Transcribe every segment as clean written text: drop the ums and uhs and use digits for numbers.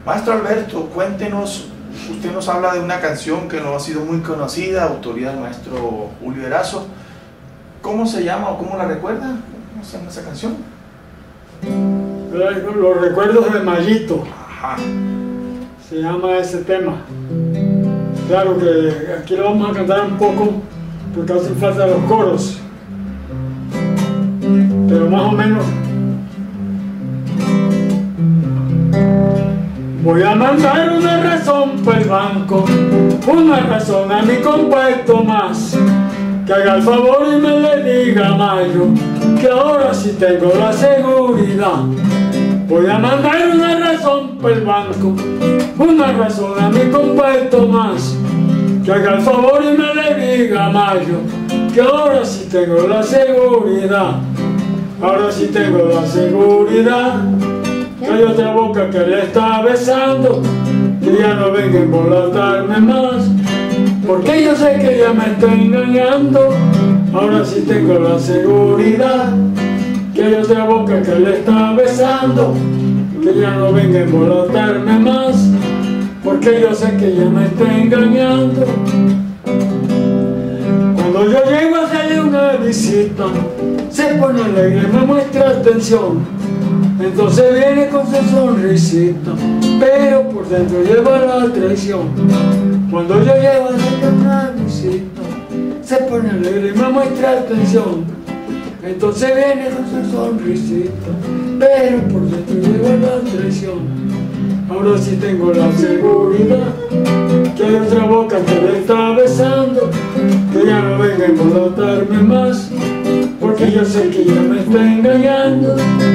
Maestro Alberto, cuéntenos, usted nos habla de una canción que no ha sido muy conocida, autoría del maestro Julio Erazo. ¿Cómo se llama o cómo la recuerda? ¿Cómo se llama esa canción? Los recuerdos de Mayito. Ajá. Se llama ese tema. Claro que aquí lo vamos a cantar un poco porque hacen falta los coros. Pero más o menos. Voy a mandar una razón para el banco, una razón a mi compuesto más, que haga el favor y me le diga a Mayo que ahora sí tengo la seguridad. Voy a mandar una razón para el banco, una razón a mi compuesto más, que haga el favor y me le diga a Mayo que ahora sí tengo la seguridad. Ahora sí tengo la seguridad. Que hay otra boca que le está besando, que ya no venga a embolatarme más, porque yo sé que ella me está engañando. Ahora sí tengo la seguridad. Que hay otra boca que le está besando, que ya no venga a embolatarme más, porque yo sé que ella me está engañando. Cuando yo llego a hacerle una visita, se pone alegre, me muestra atención. Entonces viene con su sonrisita, pero por dentro lleva la traición. Cuando yo llego a hacerle una visita, se pone alegre y me muestra atención. Entonces viene con su sonrisita, pero por dentro lleva la traición. Ahora sí tengo la seguridad, que hay otra boca que le está besando, que ya no venga a embolatarme más, porque yo sé que ella me está engañando.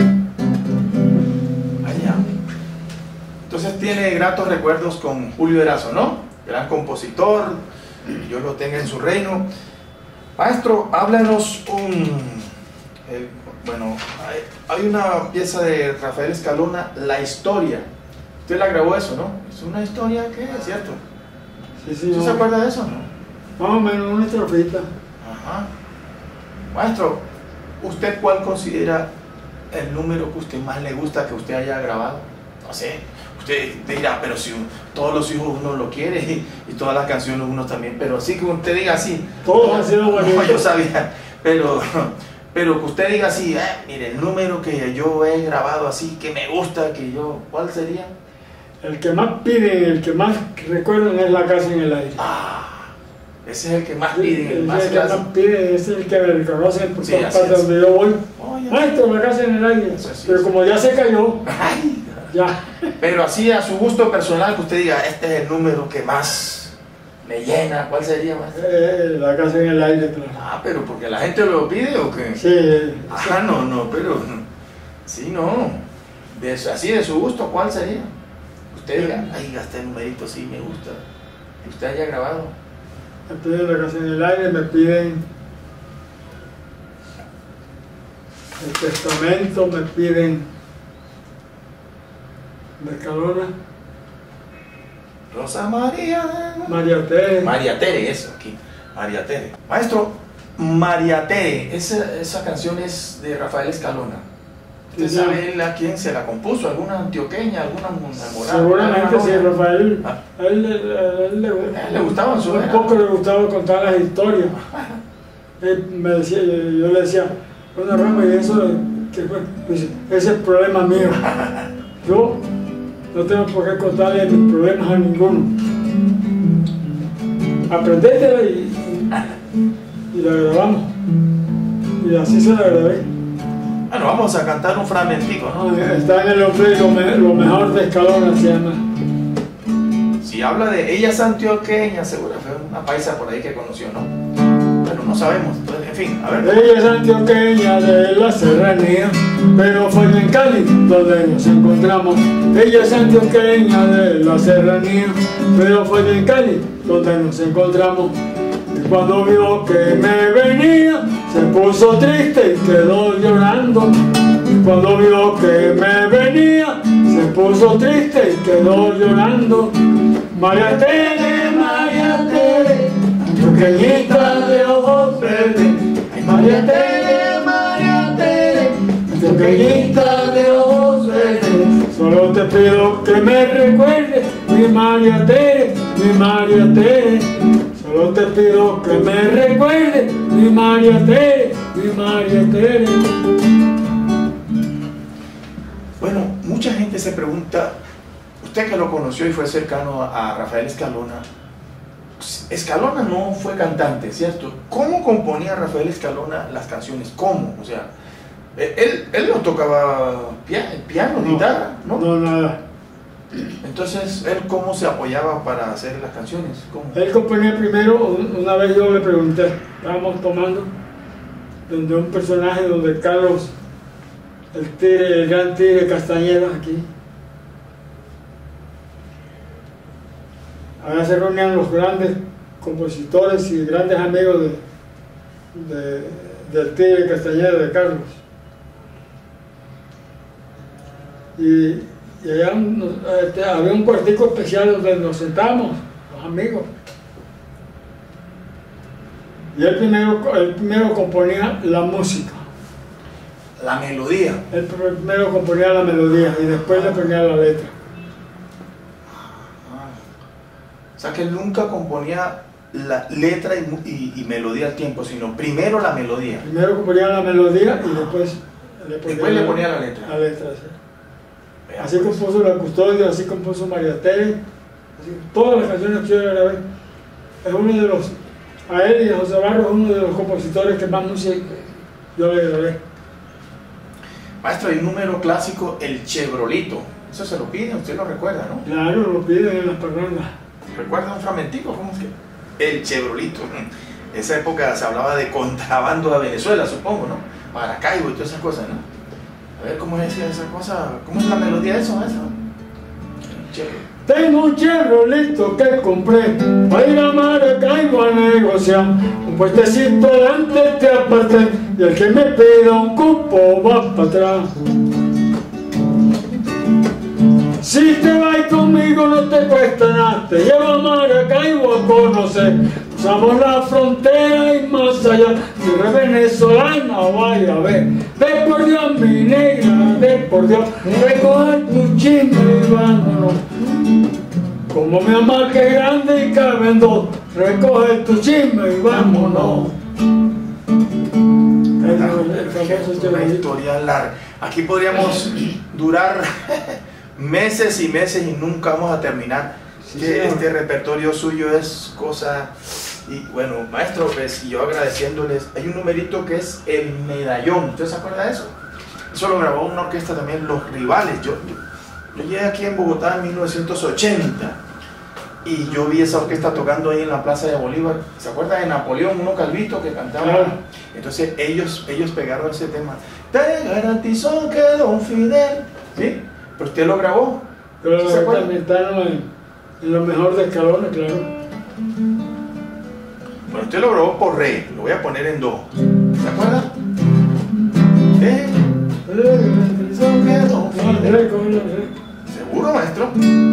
Entonces tiene gratos recuerdos con Julio Erazo, ¿no? Gran compositor, Dios lo tenga en su reino. Maestro, háblanos bueno, hay una pieza de Rafael Escalona, La Historia. Usted la grabó eso, ¿no? Es una historia que es cierto. Sí, ¿Usted se acuerda de eso, no? Más o menos una estrofita. Ajá. Maestro, ¿usted cuál considera el número que usted más le gusta que usted haya grabado? No sé. Usted dirá, pero si todos los hijos uno lo quiere y todas las canciones uno también, pero así que usted diga así. Todos han sido bonitos. No, yo sabía, pero que usted diga así, mire, el número que yo he grabado así, que me gusta, ¿cuál sería? El que más piden, el que más recuerdan es La Casa en el Aire. Ese es el que más piden, el más que más piden, ese es el que me reconocen por todas partes donde yo voy. Maestro, La Casa en el Aire. Pero como ya se cayó. Ya. Pero así a su gusto personal, que usted diga, este es el número que más me llena, ¿cuál sería más? La Casa en el Aire, claro. Pero porque la gente lo pide o qué? Sí. No, pero sí, no. Así de su gusto, ¿cuál sería? Usted diga, este numerito sí me gusta. Que usted haya grabado. Me piden La Casa en el Aire, me piden El Testamento, me piden de Escalona. Rosa María. María Tere. María Tere, eso, aquí. María Tere. Maestro, María Tere, esa canción es de Rafael Escalona. ¿Usted sabe él a quién se la compuso? ¿Alguna antioqueña? ¿Alguna enamorada? Seguramente sí, Rafael. A él le gustaba su un poco le gustaba contar las historias. Él me decía, yo le decía, bueno, Rama, ¿y eso qué fue? Pues, ese es el problema mío. Yo no tengo por qué contarle mis problemas a ninguno. Aprendétela y la grabamos. Y así se la grabé. Bueno, vamos a cantar un fragmentico, ¿no? Está en el ombligo, lo mejor de Escalona se llama. Si habla de ella es antioqueña, seguro fue una paisa por ahí que conoció, ¿no? Bueno, no sabemos. Entonces, en fin, a ver. Ella es antioqueña de la serranía, pero fue en Cali donde nos encontramos. Ella es antioqueña de la serranía, pero fue en Cali donde nos encontramos. Y cuando vio que me venía, se puso triste y quedó llorando. Y cuando vio que me venía, se puso triste y quedó llorando. María Tere, antioqueñita de ojos verdes. Ay, María Tere, antioqueñita de ojos verdes. Solo te pido que me recuerdes, mi María Tere, mi María Tere. Solo te pido que me recuerdes, mi María Tere, mi María Tere. Bueno, mucha gente se pregunta, usted que lo conoció y fue cercano a Rafael Escalona, Escalona no fue cantante, ¿cierto? ¿Cómo componía Rafael Escalona las canciones? ¿Cómo? O sea, él no tocaba piano, guitarra, ¿no? No, nada. Entonces, ¿él cómo se apoyaba para hacer las canciones? ¿Cómo? Él componía primero, una vez yo le pregunté, estábamos tomando, donde un personaje, donde Carlos, el gran tigre Castañeda aquí, allá se reunían los grandes compositores y grandes amigos del tigre Castañeda, de Carlos. Y allá había un cuartico especial donde nos sentábamos, los amigos. Y él primero componía la música. La melodía. Él primero componía la melodía y después le ponía la letra. O sea que él nunca componía la letra y melodía al tiempo, sino primero la melodía. Primero componía la melodía y después le ponía la letra. La letra, sí. Así compuso La Custodia, así compuso María Tere, todas las canciones que yo grabé. Es uno de los, a él y a José Barros, uno de los compositores que más música yo le grabé. Maestro, hay un número clásico, el Chevrolito. Eso se lo piden, usted lo recuerda, ¿no? Claro, lo piden en las parrandas. ¿Recuerda un fragmentico? ¿Cómo es que? El Chevrolito. Esa época se hablaba de contrabando a Venezuela, supongo, ¿no? Maracaibo y todas esas cosas, ¿no? A ver, ¿cómo es esa cosa? ¿Cómo es la melodía de eso, maestro? Tengo un Chevrolito que compré para ir a Maracaibo a negociar. Un puestecito adelante te aparté y el que me pida un cupo va para atrás. Si te vas conmigo no te cuesta nada, te llevo a Maracaibo a conocer. Cruzamos la frontera y más allá, si eres venezolana vaya a ver. Ve por Dios mi negra, ve por Dios, recoge tu chisme y vámonos. Como mi mamá que es grande y caben dos, recoge tu chisme y vámonos. Una historia larga. Aquí podríamos durar meses y meses y nunca vamos a terminar. Sí, este repertorio suyo es cosa. Y bueno, maestro, pues yo agradeciéndoles. Hay un numerito que es el medallón. ¿Usted se acuerda de eso? Eso lo grabó una orquesta también, Los Rivales. Yo llegué aquí en Bogotá en 1980 y yo vi esa orquesta tocando ahí en la Plaza de Bolívar. ¿Se acuerda de Napoleón, uno calvito que cantaba? Claro. Entonces ellos pegaron ese tema. Te garantizo que Don Fidel, ¿sí? Pero usted lo grabó. Pero ¿se acuerda? En lo mejor de Escalona, claro. Bueno, usted lo grabó por re, lo voy a poner en do. ¿Se acuerda? ¿Seguro, maestro?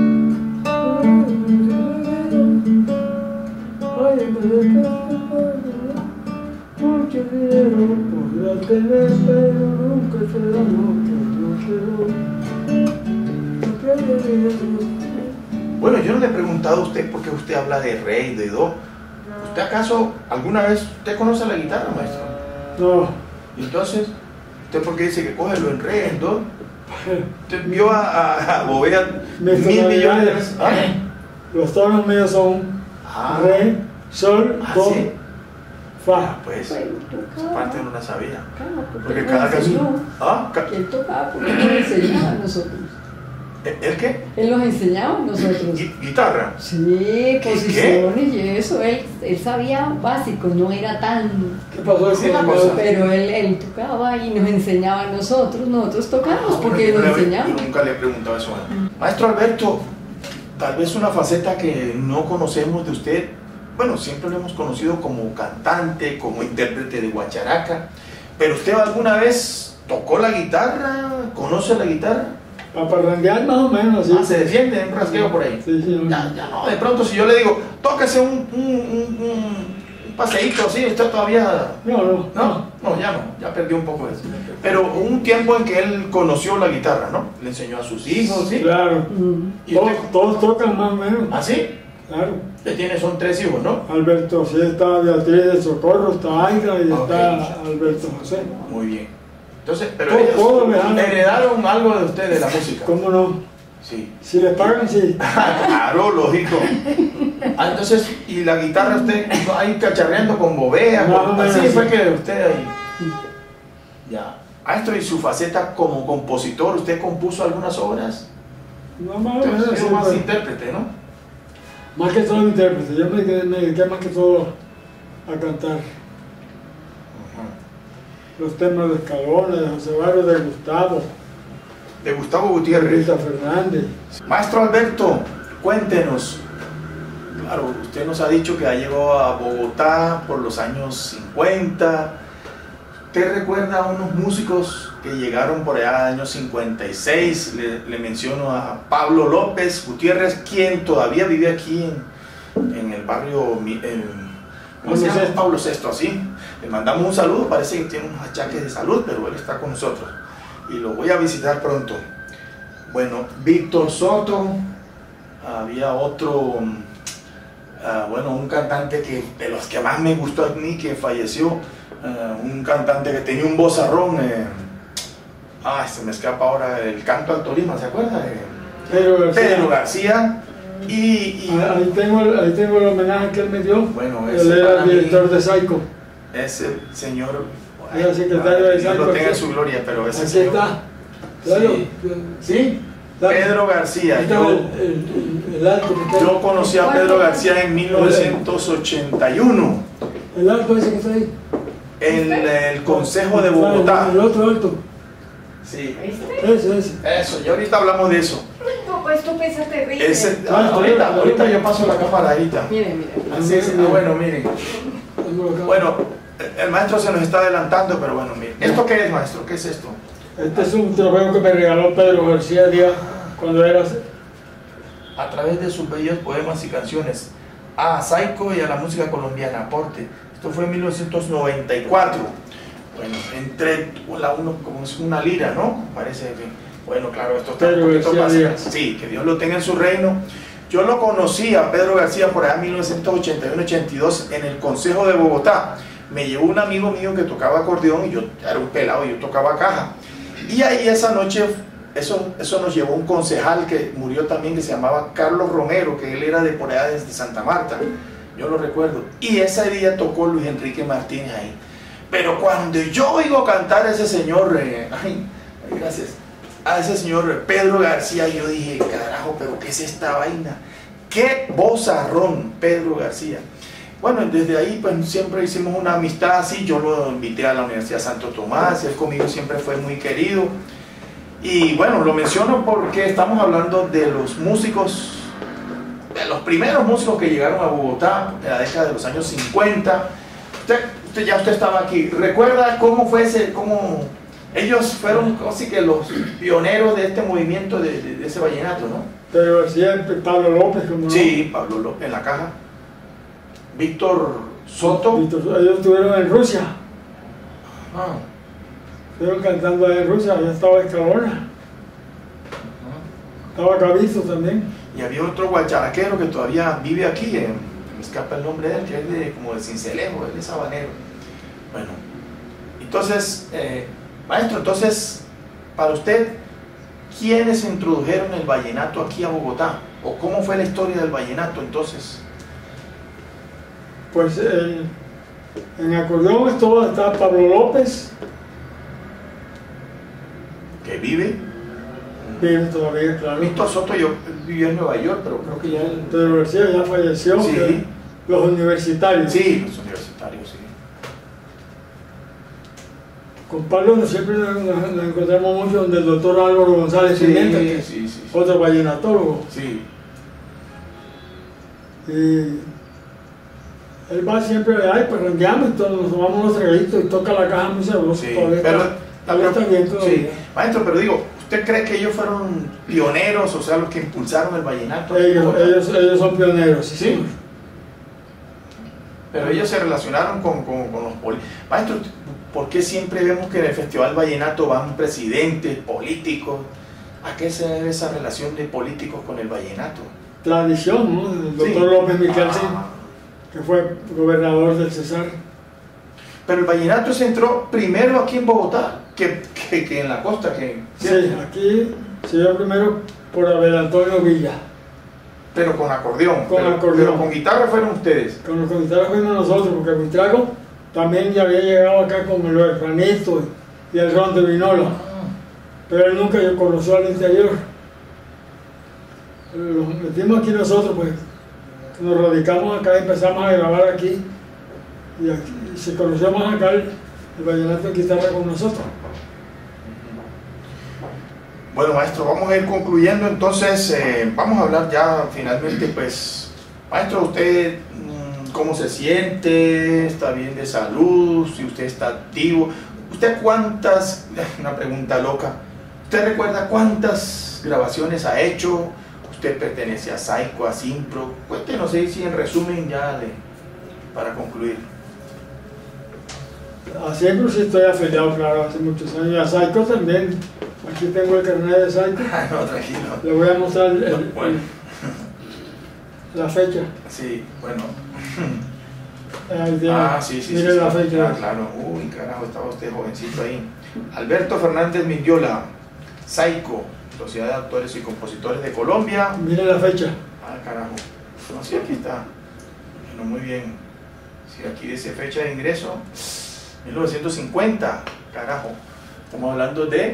Bueno, yo no le he preguntado a usted por qué usted habla de re y de do. ¿Usted acaso alguna vez usted conoce la guitarra, maestro? No. ¿Y entonces? ¿Usted por qué dice que cógelo en re, en do? ¿Usted vio a Bovea 1.000 millones de veces? ¿Ah? Los tonos míos son re, sol, do, ¿sí? fa. Pues, esa parte no la sabía. Claro, Porque cada canción... ¿Ah? Que él tocaba porque nos enseñaba a nosotros. ¿El qué? Él nos enseñaba a nosotros. ¿Guitarra? Sí, posiciones y eso. Él sabía básico, no era tan... ¿Qué pasó? Sí, una cosa. Pero él tocaba y nos enseñaba a nosotros. Nosotros tocamos porque Yo nos enseñaba. nunca le he preguntado eso. Maestro Alberto, tal vez una faceta que no conocemos de usted. Bueno, siempre lo hemos conocido como cantante, como intérprete de guacharaca. Pero usted alguna vez tocó la guitarra, conoce la guitarra. Para parrandear más o menos, sí. Se defiende un rasgueo por ahí. Sí, sí. Ya no, de pronto si yo le digo, tóquese un paseíto, sí, usted todavía... No, ya perdió un poco de eso. Pero hubo un tiempo en que él conoció la guitarra, ¿no? Le enseñó a sus hijos, ¿sí? Claro. ¿Y usted? Todos tocan más o menos. ¿Ah, sí? Claro. Usted son 3 hijos, ¿no? Alberto, sí, está Beatriz de Socorro, está Aida y Ok. está Alberto José. Muy bien. Entonces, pero Todo ellos me dan- heredaron algo de usted, de la música. ¿Cómo no? Sí. Si les pagan, sí. Claro, lógico. Entonces, ¿y la guitarra usted ahí cacharreando con bobea? Más o menos, Así sí. fue que usted ahí. Ya. Maestro, ¿y su faceta como compositor? ¿Usted compuso algunas obras? No, más o menos, Entonces, sí, es más pero- intérprete, ¿no? más que todo intérprete. Yo me dediqué más que todo a cantar los temas de Escalona, de José Barrio, de Gustavo, De Gustavo de Gutiérrez. Rita Fernández. Maestro Alberto, cuéntenos. Claro, usted nos ha dicho que ya llegó a Bogotá por los años 50. ¿Usted recuerda a unos músicos que llegaron por allá en el año 56? Le menciono a Pablo López Gutiérrez, quien todavía vive aquí en el barrio, ¿cómo se llama? Pablo VI, así. Le mandamos un saludo, parece que tiene unos achaques de salud, pero él está con nosotros. Y lo voy a visitar pronto. Bueno, Víctor Soto, había otro, bueno, un cantante que de los que más me gustó a mí, que falleció, un cantante que tenía un vozarrón, se me escapa ahora el canto al Tolima, ¿se acuerda? Pedro García. Ahí tengo el homenaje que él me dio. Bueno, Él era el director de Saico. Ese señor, Era secretario de Dios Saico. lo tenga en su gloria, pero ese Aquí señor, está. Claro. ¿sí? Claro. Pedro García. Ahí está el alto. que está ahí. Yo conocí a Pedro García en 1981 El alto ese que está ahí. en el Consejo de Bogotá. El otro alto. Sí, Ese. eso, y ahorita hablamos de eso. No, pues tú piensas terrible. Ahorita yo paso la cámara ahorita. Mire. Así es, bueno, miren. Tengo acá. Bueno, el maestro se nos está adelantando, pero bueno, miren. ¿Esto qué es, maestro? ¿Qué es esto? Este es un trofeo que me regaló Pedro García Díaz cuando era... A través de sus bellos poemas y canciones a Saico y a la música colombiana, aporte. Esto fue en 1994. Bueno, entre uno como es una lira, ¿no? Parece que, bueno, claro, esto está Pedro un poquito García más. Díaz. Sí, que Dios lo tenga en su reino. Yo lo conocí a Pedro García por allá en 1981-82 en el Consejo de Bogotá. Me llevó un amigo mío que tocaba acordeón y yo era un pelado, yo tocaba caja. Y ahí esa noche, eso nos llevó un concejal que murió también, que se llamaba Carlos Romero, que él era de por allá desde Santa Marta, yo lo recuerdo. Y ese día tocó Luis Enrique Martínez ahí. Pero cuando yo oigo cantar a ese señor, gracias, a ese señor Pedro García, yo dije, carajo, pero ¿qué es esta vaina? ¡Qué vozarrón, Pedro García! Bueno, desde ahí pues siempre hicimos una amistad así. Yo lo invité a la Universidad Santo Tomás y él conmigo siempre fue muy querido. Y bueno, lo menciono porque estamos hablando de los músicos, de los primeros músicos que llegaron a Bogotá en la década de los años 50. Usted estaba aquí. ¿Recuerda cómo fue cómo ellos fueron casi que los pioneros de este movimiento de ese vallenato, ¿no? Pedro García, Pablo López, como no. Sí, Pablo López en la caja. Víctor Soto. Ellos estuvieron en Rusia. Ah, Estuvieron cantando allá en Rusia. Allá estaba Escalona. Estaba Cabizo también. y había otro guacharaquero que todavía vive aquí, me escapa el nombre de él, que es como de Cincelejo, él es habanero. Bueno, entonces, maestro, entonces, para usted, ¿quiénes introdujeron el vallenato aquí a Bogotá? ¿O cómo fue la historia del vallenato entonces? Pues en acordeón está Pablo López, Que vive. vive todavía, claro. Víctor Soto vivió en Nueva York, pero creo que ya él... Pedro García ya falleció. Sí. Los universitarios. Sí, los universitarios, sí. Con Pablo siempre nos encontramos mucho donde el doctor Álvaro González Pimienta, que es sí. otro vallenatólogo. Sí. Y él va siempre, ay, pues rengueamos y todos nos tomamos unos traguitos y toca la caja muy sabroso. Sí, Todavía pero está bien todavía. sí. Maestro, pero digo, ¿usted cree que ellos fueron pioneros, o sea, los que impulsaron el vallenato? Ellos son pioneros, sí. Sí. Pero ellos se relacionaron con los políticos. Maestro, ¿por qué siempre vemos que en el Festival Vallenato van presidentes, políticos? ¿A qué se debe esa relación de políticos con el vallenato? Tradición, ¿no? El doctor Sí. López Michelsen, que fue gobernador del Cesar. Pero el vallenato se entró primero aquí en Bogotá que en la costa. Sí, aquí se dio primero por Abel Antonio Villa. Pero con acordeón. Con acordeón. Pero con guitarra fueron ustedes. Con los guitarras fuimos nosotros, porque Buitrago también ya había llegado acá con el Juanito y el Ron de Vinola. Pero él nunca conoció al interior. Los metimos aquí nosotros, pues nos radicamos acá y empezamos a grabar aquí. Y se conoció más acá el vallenato de guitarra con nosotros. Bueno, maestro, vamos a ir concluyendo. Entonces, vamos a hablar ya finalmente, pues, maestro, usted, ¿cómo se siente? ¿Está bien de salud? ¿Si usted está activo? ¿Usted cuántas, una pregunta loca, ¿usted recuerda cuántas grabaciones ha hecho? ¿Usted pertenece a Saico, a Simpro? Cuéntenos ahí, si en resumen ya para concluir. A Simpro sí estoy afiliado, claro, hace muchos años. Y a Saico también. Aquí tengo el carnet de Saico. No, tranquilo. Le voy a mostrar Bueno. la fecha. Sí, bueno. Ahí tiene. Sí. Mire la fecha. Ah, claro. Uy, carajo, estaba usted jovencito ahí. Alberto Fernández Mindiola, Saico, Sociedad de Actores y Compositores de Colombia. Mire la fecha. Ah, carajo. No, sí, aquí está. Bueno, muy bien. Sí, aquí dice fecha de ingreso. 1950. Carajo. Estamos hablando de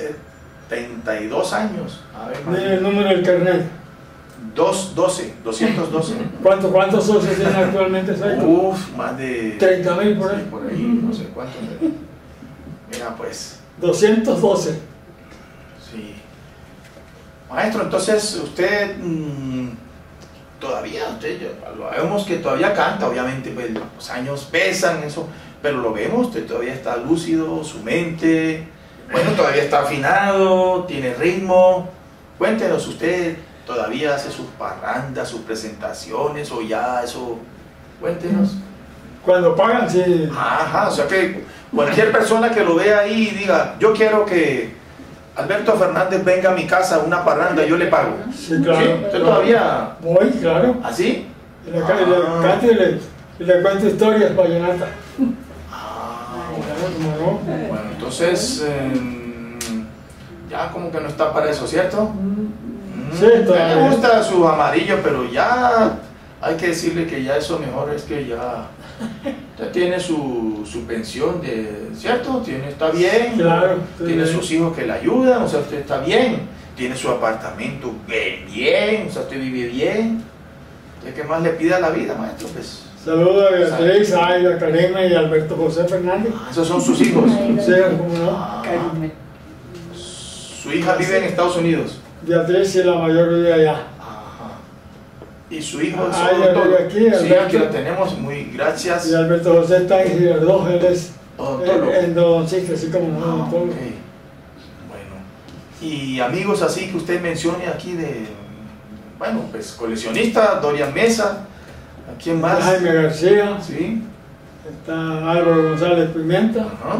72 años. A ver, Mire el número del carnet. 212. ¿Cuántos socios tiene actualmente Saico? Uf, más de 30.000 por ahí. Sí, por ahí, no sé cuánto. Mira, pues. 212. Sí. Maestro, entonces usted lo vemos que todavía canta, obviamente, pues los años pesan, eso, pero lo vemos, usted todavía está lúcido, su mente, bueno, todavía está afinado, tiene ritmo. Cuéntenos, ¿usted todavía hace sus parrandas, sus presentaciones o ya eso? Cuéntenos. Cuando pagan, sí. Ajá, o sea que cualquier persona que lo vea ahí y diga, yo quiero que Alberto Fernández venga a mi casa a una parranda, yo le pago. Sí, claro. ¿Sí? ¿Usted todavía Voy, claro. así? Y le canto y le cuento historias vallenatas. Bueno. ¿Cómo no? Bueno, entonces ya como que no está para eso, ¿cierto? Sí, todavía. Me gusta sus amarillos, pero ya hay que decirle que ya eso mejor es que ya usted tiene su pensión, ¿cierto? Está bien, Claro, tiene bien. sus hijos que le ayudan, o sea, usted está bien, tiene su apartamento bien, o sea, usted vive bien. ¿Qué más le pide a la vida, maestro? Pues, Saludos a Beatriz, a Aida, Karina y a Alberto José Fernández. esos son sus hijos. Sí, ¿cómo no? Ah, su hija vive en Estados Unidos. Beatriz y la mayor vive allá. Ajá. Y su hijo es ella vive aquí, Sí, Alberto. aquí lo tenemos, muy gracias. Y Alberto José está en Girardot, él es Odontólogo. endodoncista, así como no, Ah, odontólogo. ok. Bueno, y amigos así que usted mencione aquí bueno, pues coleccionista, Dorian Mesa, ¿a quién más? Jaime García, Sí. está Álvaro González Pimienta. Ajá.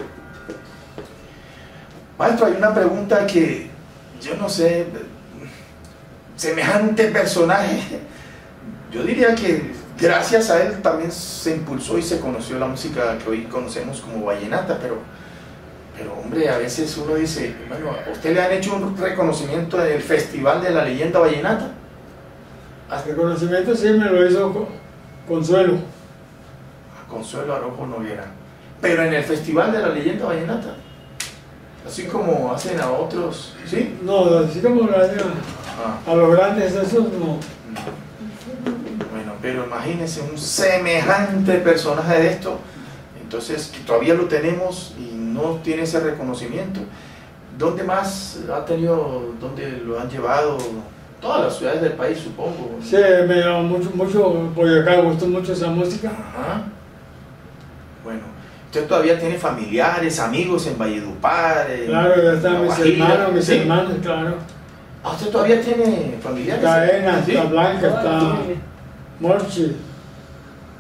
Maestro, hay una pregunta que yo no sé, semejante personaje, yo diría que gracias a él también se impulsó y se conoció la música que hoy conocemos como vallenata, pero hombre, a veces uno dice, bueno, ¿a usted le han hecho un reconocimiento del Festival de la Leyenda Vallenata? El reconocimiento sí me lo hizo Consuelo. A Consuelo Arojo Noguera. Pero en el Festival de la Leyenda Vallenata, así como hacen a otros, ¿sí? No, así como a los grandes, esos no. Bueno, pero imagínense un semejante personaje de esto, entonces que todavía lo tenemos y no tiene ese reconocimiento. ¿Dónde más ha tenido, dónde lo han llevado? Todas las ciudades del país, supongo. Sí, me llama mucho, Boyacá, me gustó mucho esa música. Ajá. Bueno, usted todavía tiene familiares, amigos en Valledupar. Claro, ya están La mis Guajira, hermanos, mis ¿sí? hermanos, claro. Ah, ¿usted todavía tiene familiares? Cadena, ¿Sí? está Blanca, está Morchi.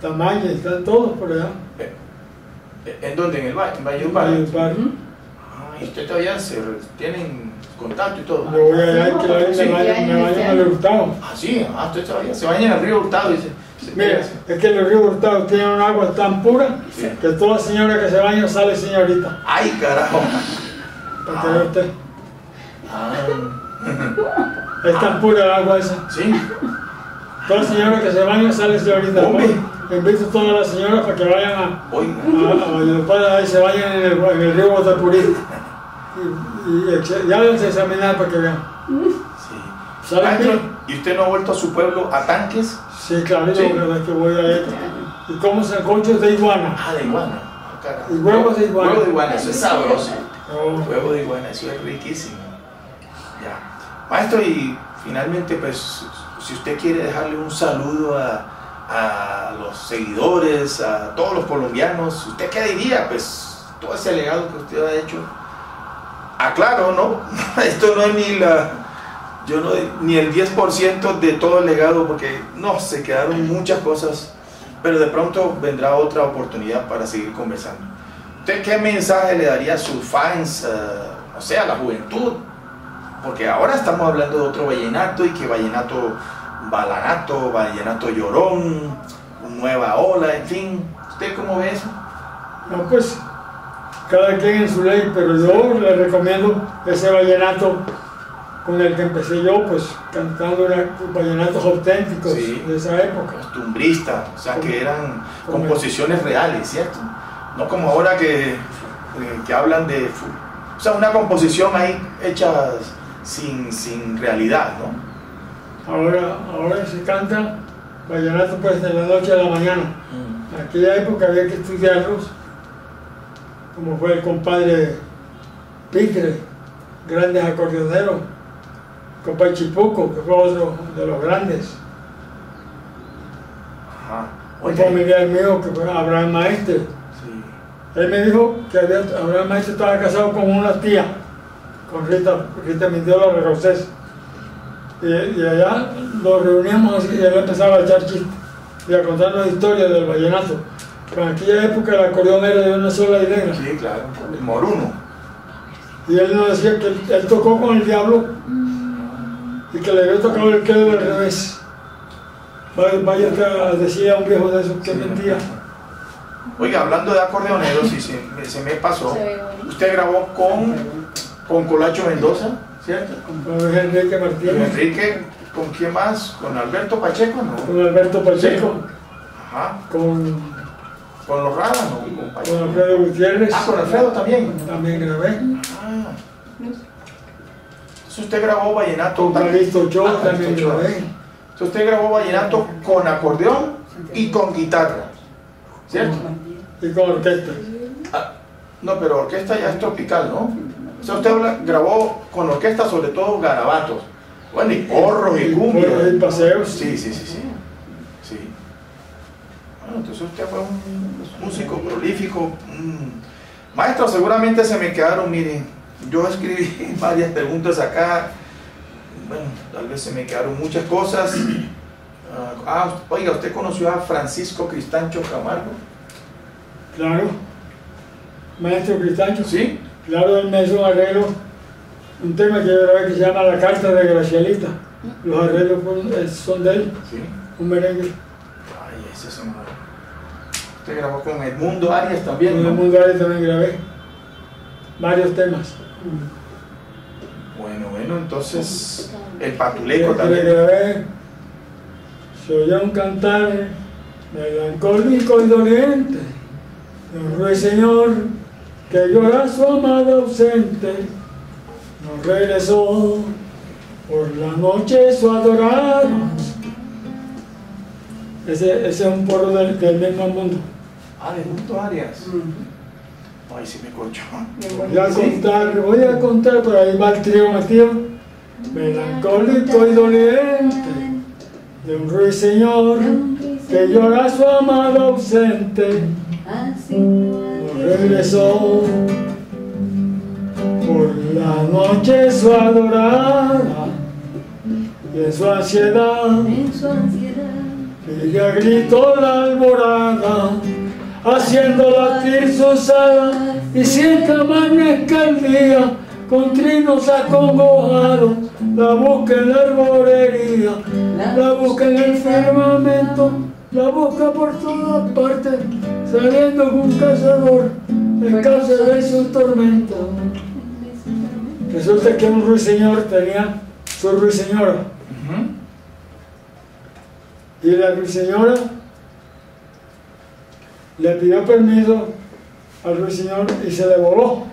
Tamaña, están todos por allá. ¿En dónde? ¿En el Valle? ¿En Valledupar? Y usted todavía tienen contacto y todo. Yo voy allá y que la Sí. me bañan al Hurtado. Ah, sí, usted todavía se baña en el río Hurtado y Mira, es que el río Hurtado tiene un agua tan pura Sí. que toda señora que se baña sale señorita. ¡Ay, carajo! Para que vea usted. Ah, Es tan pura el agua esa. sí. Toda señora que se baña sale señorita. Hombre. Invito a todas las señoras para que vayan a Oiga. Valledupar y se bañen en el río Guatapurí. Y ya les examinar para que vean. Sí. ¿Saben Maestro, qué? ¿y usted no ha vuelto a su pueblo a Tanques? Sí, claro, Sí. la verdad es que voy a ir. Y como sancochos de iguana. Ah, de iguana. Ah, carajo. Y huevos de iguana. Huevo de iguana, eso es sabroso. Oh, Huevo de iguana, eso es riquísimo. Ya. Maestro, y finalmente, pues, si usted quiere dejarle un saludo a los seguidores, a todos los colombianos, ¿usted qué diría? Pues, todo ese legado que usted ha hecho. Aclaro, ¿no? Esto no es ni el 10% de todo el legado, porque no, se quedaron muchas cosas, pero de pronto vendrá otra oportunidad para seguir conversando. ¿Usted qué mensaje le daría a sus fans, o sea, a la juventud? Porque ahora estamos hablando de otro vallenato, y que vallenato balanato, vallenato llorón, nueva ola, en fin. ¿Usted cómo ve eso? no, pues, cada quien en su ley, pero yo le recomiendo ese vallenato con el que empecé yo, pues, cantando vallenatos auténticos Sí. de esa época. Costumbrista, o sea, que eran Como- composiciones reales, ¿cierto? No como ahora que hablan de, o sea, una composición ahí hecha sin realidad, ¿no? Ahora se canta vallenato pues de la noche a la mañana. En aquella época había que estudiarlos, como fue el compadre Picre, grandes acordeoneros, compadre Chipuco, que fue otro de los grandes, Ajá. un Oye, familiar mío que fue Abraham Maestre. sí. Él me dijo que Abraham Maestre estaba casado con una tía, con Rita Mindiola Regausés. Y allá nos reuníamos así, y él empezaba a echar chistes y a contarnos historias del vallenato. Pero en aquella época el acordeón era de una sola hilera. Sí, claro, el moruno. Y él nos decía que él tocó con el diablo y que le había tocado el quedo al revés. Vaya, decía un viejo de esos que mentía. Oiga, hablando de acordeoneros, y se me pasó, Se ve bonito. usted grabó con Colacho Mendoza, ¿cierto? Con Enrique Con Martínez, Enrique, ¿con quién más? ¿Con Alberto Pacheco? No. con Alberto Pacheco, Ajá. con ¿Con los Radas? No, con Pacheco. Alfredo Gutiérrez. Ah, con Alfredo también. También grabé. Ah. Entonces usted grabó vallenato. Con Calixto Ochoa también Calixto Ochoa. grabé. Entonces usted grabó vallenato con acordeón y con guitarra, ¿cierto? Y con orquesta. Ah, no, pero orquesta ya es tropical, ¿no? O sea, usted grabó con orquesta sobre todo garabatos. Bueno, y porros y cumbia. Y paseos. Sí. Sí. Bueno, entonces usted fue un músico prolífico. Maestro, seguramente se me quedaron, miren, yo escribí varias preguntas acá. Bueno, tal vez se me quedaron muchas cosas. Oiga, ¿usted conoció a Francisco Cristancho Camargo? Claro. Maestro Cristancho. Sí. Claro, él me hizo un arreglo, un tema que yo grabé que se llama La Carta de Gracielita. Los arreglos son de él, Sí. un merengue. Ay, ese es un... Usted grabó con Edmundo Arias también, Con ¿no? el mundo Arias también grabé varios temas. Bueno, entonces el Patuleco Que le también. grabé, se oye un cantar melancólico y doliente de un ruiseñor que llora a su amada ausente, no regresó por la noche su adorado. Ese es un porro del mismo mundo. Ah, Edmundo Arias. Ay, se me corchó. Voy a contar, por ahí va el trío metido. Melancólico y doliente de un ruiseñor que llora a su amado ausente, no regresó por la noche su adorada, y en su ansiedad y ya gritó la alborada, haciendo latir sus alas, y sin que amanezca el día, con trinos acongojados, la busca en la arborería, la busca en el firmamento, la busca por todas partes, sabiendo que un cazador descansa de su tormento. Resulta que un ruiseñor tenía su ruiseñora. Y la ruiseñora le pidió permiso al ruiseñor y se le voló.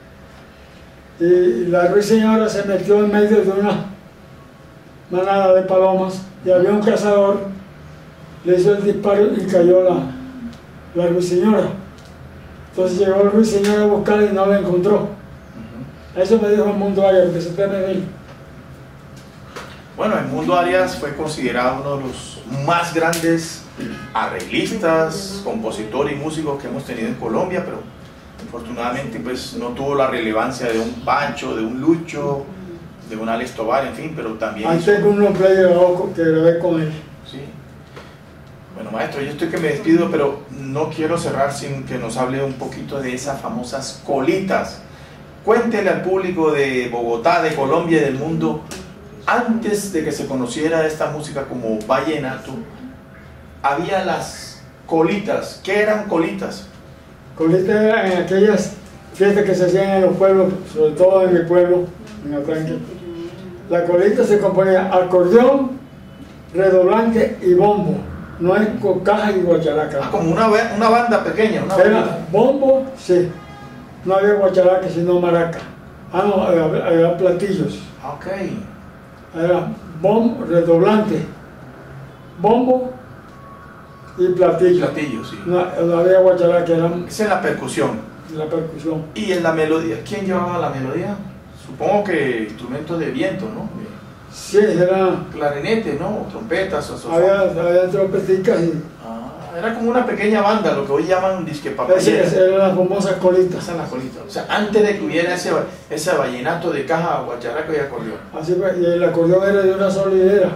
Y la ruiseñora se metió en medio de una manada de palomas y había un cazador, le hizo el disparo y cayó la ruiseñora. Entonces llegó el ruiseñor a buscarla y no la encontró. Eso me dijo el Mundo Arias, que se teme de él. Bueno, el Mundo Arias fue considerado uno de los más grandes arreglistas, compositores y músicos que hemos tenido en Colombia, pero infortunadamente pues no tuvo la relevancia de un Pancho, de un Lucho, de un Alex Tovar, en fin, pero también... Antes que un play que grabé con él. Sí. Bueno, maestro, yo estoy que me despido, pero no quiero cerrar sin que nos hable un poquito de esas famosas colitas. Cuéntele al público de Bogotá, de Colombia y del mundo, antes de que se conociera esta música como vallenato, había las colitas. ¿Qué eran colitas? Colitas eran en aquellas fiestas que se hacían en los pueblos, sobre todo en mi pueblo, en Atlanque. La colita se componía acordeón, redoblante y bombo. No es con caja y guacharaca. Ah, como una banda pequeña. Era bombo, sí. No había guacharaca, sino maraca. Ah, no, había platillos. Ok. Era bombo, redoblante, bombo y platillo. Platillo, sí. No había guacharaca, era Esa es la percusión. la percusión. ¿Y en la melodía? ¿Quién llevaba la melodía? Supongo que instrumentos de viento, ¿no? Sí, era... Clarinete, ¿no? Trompetas, o Había trompeticas y... era como una pequeña banda, lo que hoy llaman disque Esas eran las famosas colitas. Esa es la colita. O sea, antes de que hubiera ese vallenato de caja, guacharaca y acordeón. Así fue, y el acordeón era de una sola hilera.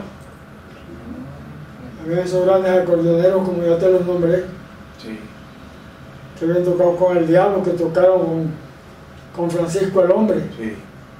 Había esos grandes acordeoneros, como ya te los nombré, Sí. que habían tocado con el Diablo, que tocaron con Francisco el Hombre. Sí.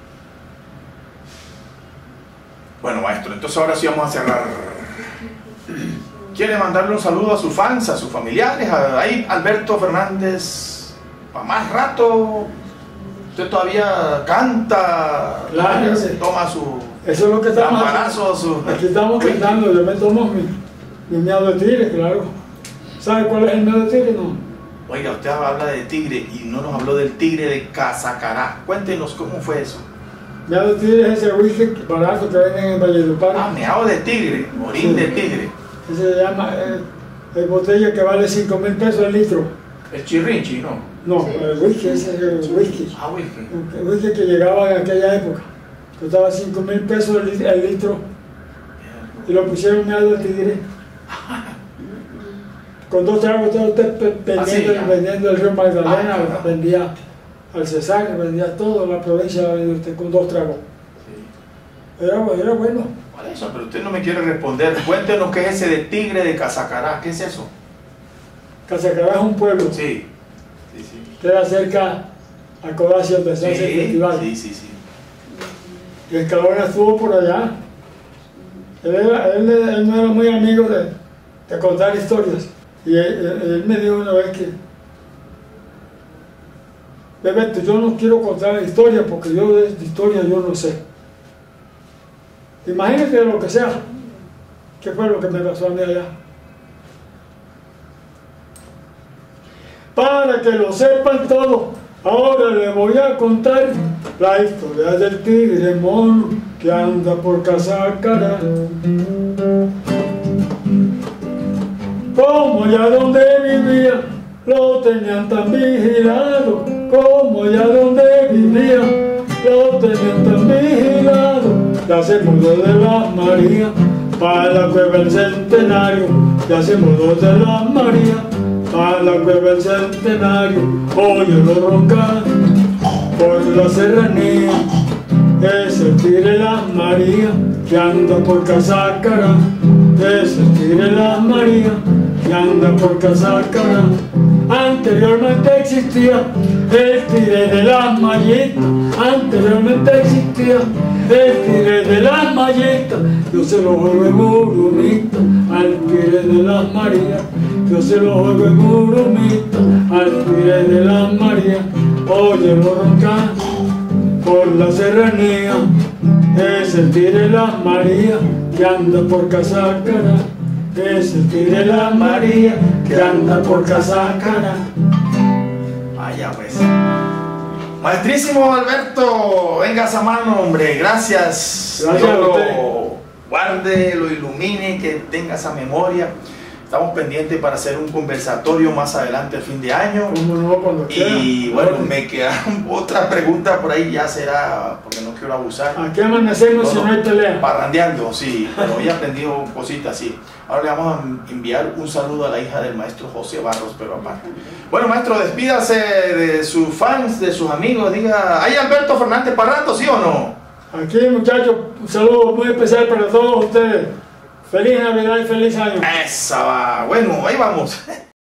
Bueno, maestro, entonces ahora sí vamos a cerrar. ¿Quiere mandarle un saludo a sus fans, a sus familiares? Ahí Alberto Fernández, para más rato, usted todavía canta, Claro, toma su eso es lo que estamos lamparazo, su... Aquí estamos cantando, yo me tomo mi miado de tigre, claro. ¿Sabe cuál es el miado de tigre? No. Oiga, usted habla de tigre y no nos habló del tigre de Casacará. Cuéntenos cómo fue eso. Miado de tigre es ese whisky barato que venden en Valledupar. Ah, meado de tigre, orín de tigre. Ese se llama, es botella que vale 5.000 pesos el litro. El chirrinchi, ¿no? No, el whisky, ese es el whisky. Ah, whisky. El whisky que llegaba en aquella época. Costaba 5.000 pesos el litro. Y lo pusieron meado de tigre. Con 2 tragos, todo usted vendiendo el río Magdalena, vendía al Cesar, vendía toda la provincia, vendía usted con 2 tragos. Sí. Era bueno. ¿Cuál es eso? Pero usted no me quiere responder. Cuéntenos qué es ese de tigre de Casacará. ¿Qué es eso? Casacará es un pueblo. Sí. Sí, sí. Queda cerca a Codacia, donde se hace el festival. Sí, sí, sí. Y el cabrón estuvo por allá. Él no era muy amigo de contar historias. Y él me dijo una vez que, Bebeto, yo no quiero contar historias porque yo de historia yo no sé. Imagínate lo que sea. ¿Qué fue lo que me pasó a mí allá? Para que lo sepan todos, ahora les voy a contar la historia del tigre mono que anda por Casacará. Como ya donde vivía lo tenían tan vigilado, como ya donde vivía lo tenían tan vigilado. Ya se mudó de las Marías para la cueva del Centenario, ya se mudó de las Marías para la cueva del Centenario. Óyelo roncar por la serranía, es el tigre de las Marías que anda por Casacará. es el tigre Las Marías que anda por Casacara. Anteriormente existía el tigre de Las Mallitas, anteriormente existía el tigre de Las Mallitas. Yo se lo juego en Urumita al tigre de Las Marías, yo se lo juego en Urumita al tigre de Las Marías. Oye lo roncar por la serranía, es el tigre de Las Marías que anda por Casacara. Es el tigre Las Marías que anda por Casacara. Vaya pues. Maestrísimo Alberto, venga esa mano, hombre, gracias. Gracias a Dios usted. lo guarde, lo ilumine, que tenga esa memoria. Estamos pendientes para hacer un conversatorio más adelante, el fin de año. Como no, cuando quiera. Y bueno, me quedaron otra pregunta por ahí, ya será, porque no quiero abusar. Aquí amanecemos si no hay pelea. Parrandeando, sí, pero hoy he aprendido cositas, sí. Ahora le vamos a enviar un saludo a la hija del maestro José Barros, pero aparte. Bueno, maestro, despídase de sus fans, de sus amigos, diga, ¿hay Alberto Fernández Parrando, sí o no? Aquí, muchachos, un saludo muy especial para todos ustedes. Feliz Navidad y feliz año. Esa va, bueno, ahí vamos.